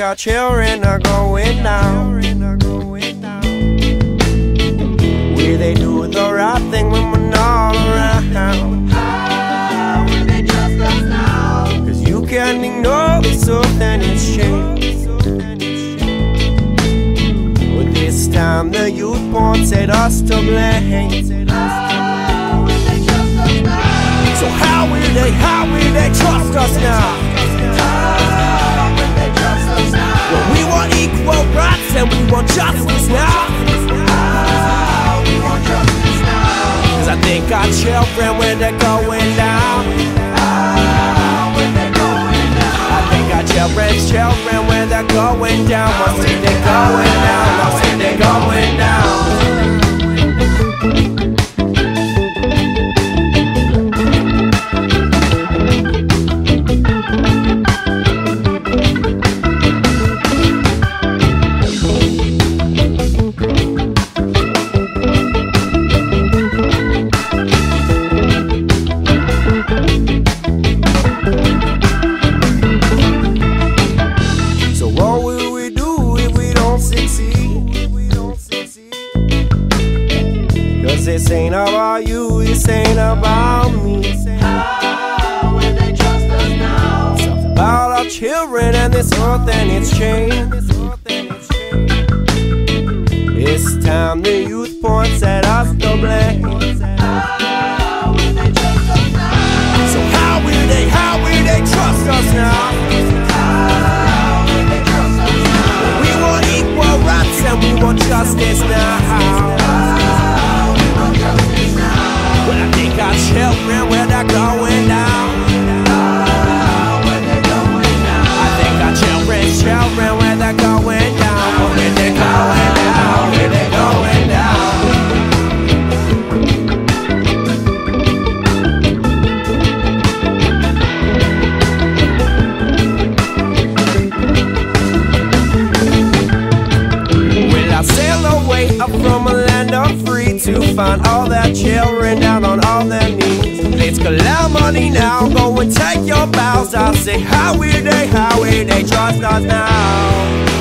our children are going down. Will they do the right thing when we're not around? How will they trust us now? Cause you can't ignore the truth and it's changed. But this time the youth wanted us to blame. How will they trust us now? So how will they trust us now? How will they trust us now? Well, we want equal rights and we want justice now. How we want justice now? Cause I think our children when they're going down. How will they going down? I think our children when they're going down. Once they're going down, once they're going down. Cause this ain't about you, this ain't about me. How will they trust us now? It's about our children and this earth and its change. It's time the youth points at us to blame. How will they trust us now? So how will they trust us now? How will they trust us now? We want equal rights and we want justice now. Well, I think our children where they're going down. Where they're going down. I think our children where they're going down. Where they're going down, where they're going down. Will I sail away up from a land of free to find all their children down on all their knees? Let's collect money now, go and take your bows. I say, how will they trust us now?